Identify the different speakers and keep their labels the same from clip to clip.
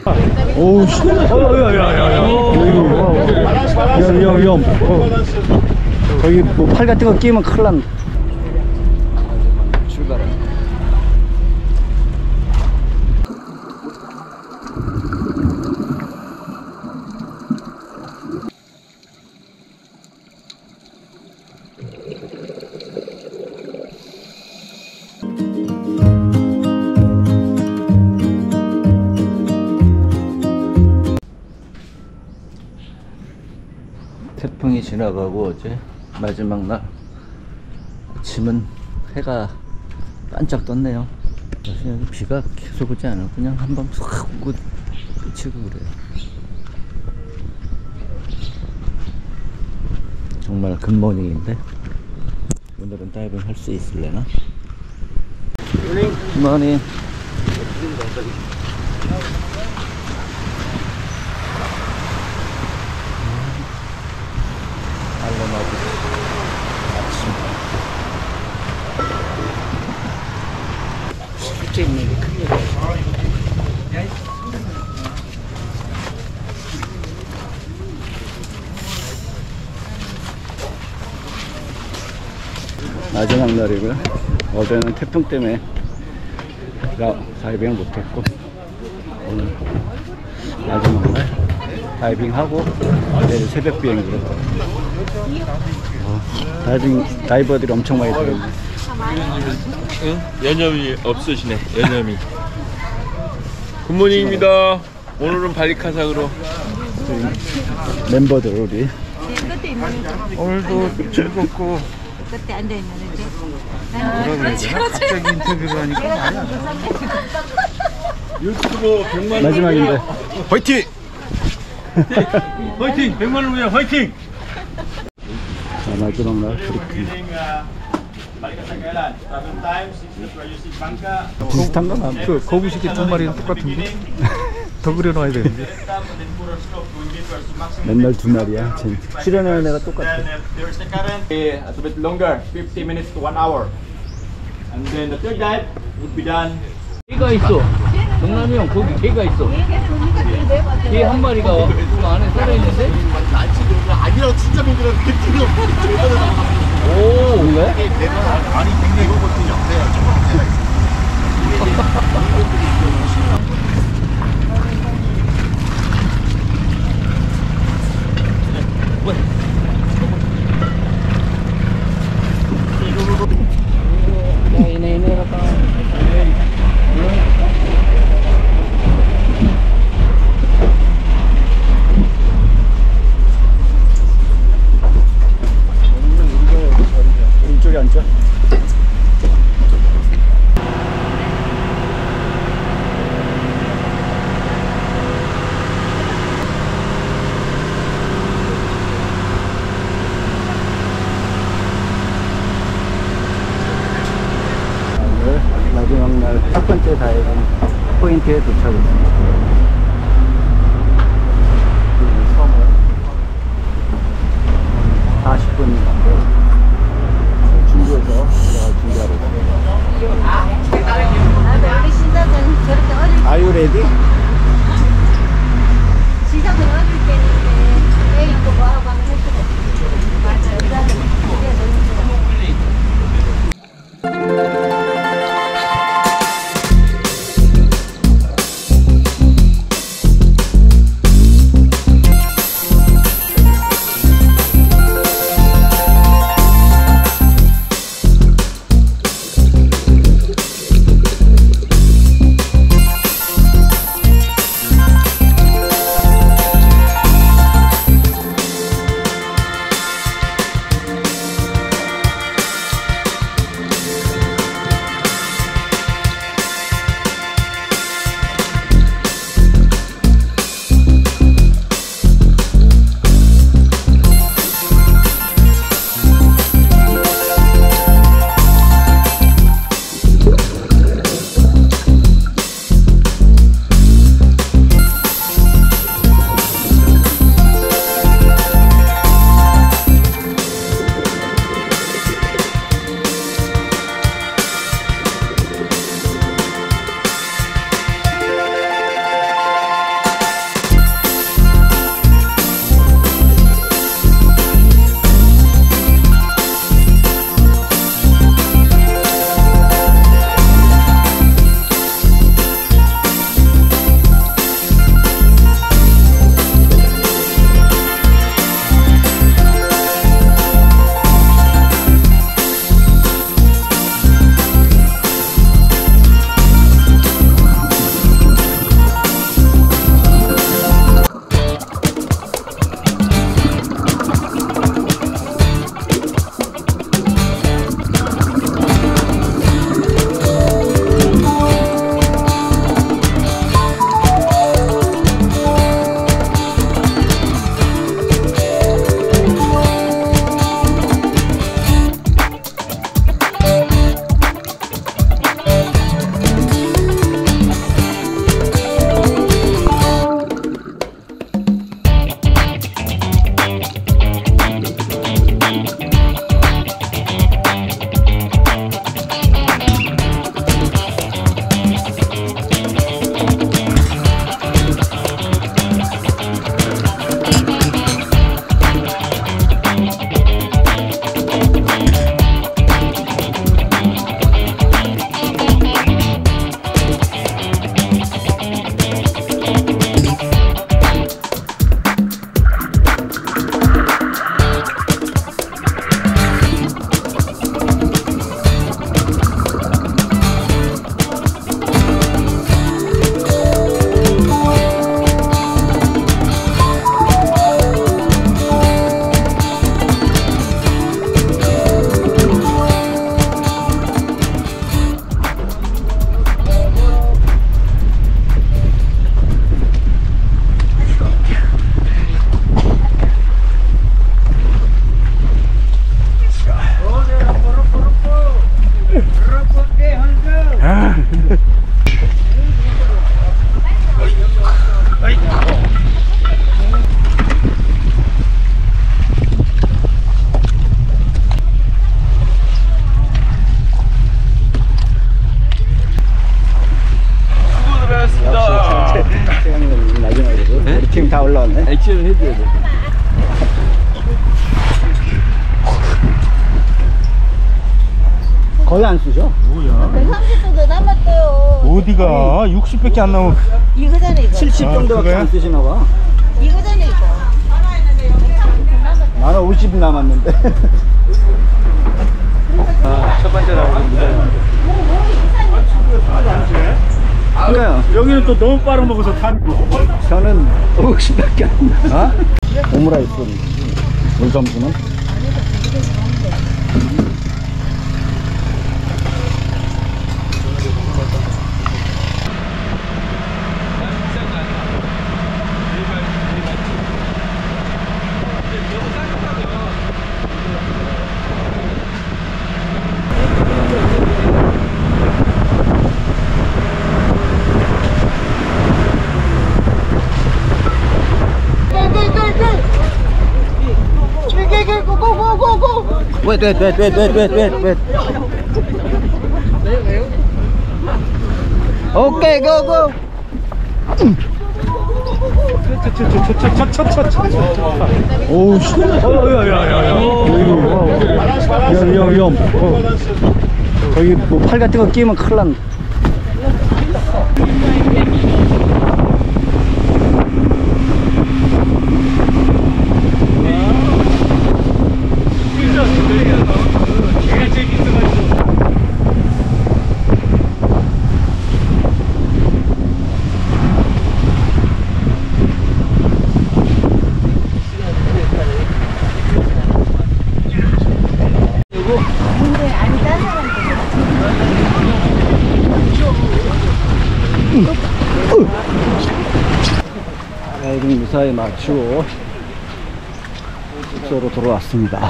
Speaker 1: 오우 씨. 위험. 거기 뭐 팔 같은 거 끼면 큰일 난다. 출발해. 태풍이 지나가고 어제 마지막 날 아침은 해가 반짝 떴네요. 그래서 여기 비가 계속 오지 않아 그냥 한번 싹 오고 그치고 그래요. 정말 굿모닝인데 오늘은 다이빙 할 수 있을래나? 굿모닝. 실제 있는 게 크게 마지막 날이고요. 어제는 태풍 때문에 다이빙을 못했고 오늘 마지막 날 다이빙하고 내일 새벽 비행기로 다이버들이 엄청 많이 들어있네.
Speaker 2: 응? 여념이 없으시네. 여념이. 굿모닝입니다. 오늘은 발리카삭으로
Speaker 1: 멤버들 우리
Speaker 2: 오늘도 즐겁고
Speaker 3: 그때 앉아있는데
Speaker 2: 갑자기 인터뷰를 하니까 유튜브 100만
Speaker 1: 마지막인데
Speaker 2: 화이팅! 화이팅! 100만을 위해 화이팅!
Speaker 1: 자, 마지막 날 브리핑 비슷한 건 아무
Speaker 4: 그 거북이새끼 두 마리는 똑같은데? 더 그려놔야 되는데.
Speaker 1: 맨날 두 마리야. 출연하는 애가 똑같아.
Speaker 5: A bit longer, 50 minutes to 1 hour. And then the third dive would be done.
Speaker 6: 개가 있어. 정남이 형 거기 개가 있어. 개 한 마리가 그 안에 살아있는데?
Speaker 2: 아니라 진짜 민들어
Speaker 6: 오,
Speaker 1: 뭔가요?
Speaker 2: 아니 굉장히 이거거든요.
Speaker 1: 이쪽에 앉자. 오늘 마지막 날 첫 번째 다이빙 포인트에 도착했습니다. 섬을 40분 준비해서 준비하러
Speaker 3: 우리 시작은 저렇게 어릴
Speaker 1: Are you ready?
Speaker 3: 시작은 어릴 때인데 애 있고 뭐하고 하면 할 수가 없어. 맞아요.
Speaker 1: 나왔네.
Speaker 6: 액션을 해줘야 돼.
Speaker 1: 거의 안 쓰죠?
Speaker 3: 130도도 남았어요.
Speaker 2: 어디가 60밖에 안 나오고.
Speaker 3: 이거잖아 이거.
Speaker 1: 70 정도밖에 안 쓰시나 봐.
Speaker 3: 이거잖아 이거.
Speaker 1: 나는 50 남았는데.
Speaker 2: 첫 번째 나오는
Speaker 1: 그러니까요.
Speaker 2: 여기는 또 너무 빨아먹어서 탄.
Speaker 1: 저는 50밖에 안 나. 오므라이스 물점수는? Wait. Okay, go. 오우 씨. 위험. 거기 뭐 팔 같은 거 끼면 큰일 난. 라이딩 무사히 마치고 숙소로 돌아왔습니다.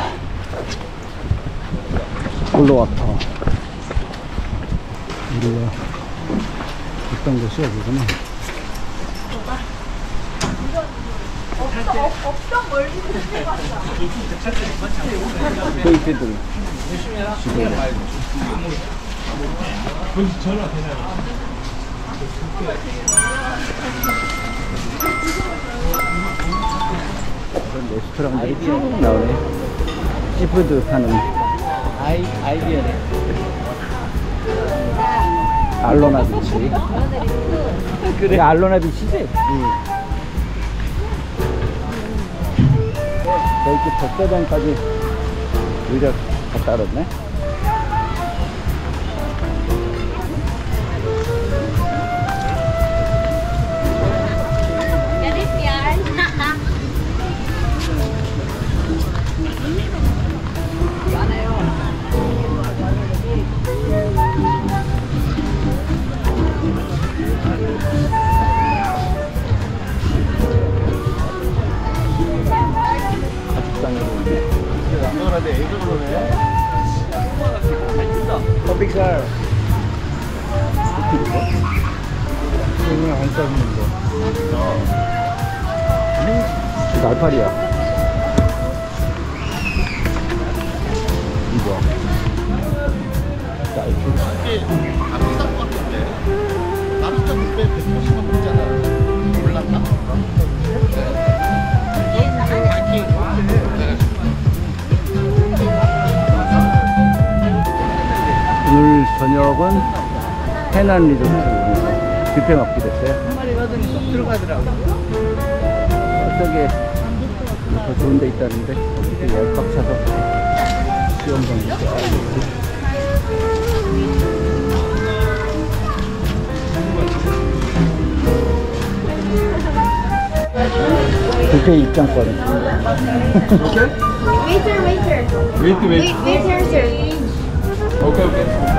Speaker 1: 올라왔다. 우리가 있던 곳이 어디구나. 베이트들 그런 레스토랑들이 쭉 나오네. 시푸드 파는
Speaker 6: 아이디어네.
Speaker 1: 알로나 비치. 그래, 알로나 비치지? 저기 백사장까지 오히려 갔다 왔네. 빅살
Speaker 4: 오늘 안 싸는 거.
Speaker 1: 날파리야. 이거 오늘 저녁은 해난 리조트 뷔페 먹게 됐어요.
Speaker 6: 한 마리 받으니 쏙 들어가더라고.
Speaker 1: 저쪽에 더 좋은 데 있다는데 거기서 예약 차서 수영장 있어. 뷔페 입장권.
Speaker 3: Waiter.
Speaker 2: 웨이트
Speaker 3: Waiter, sir.
Speaker 6: 오케이.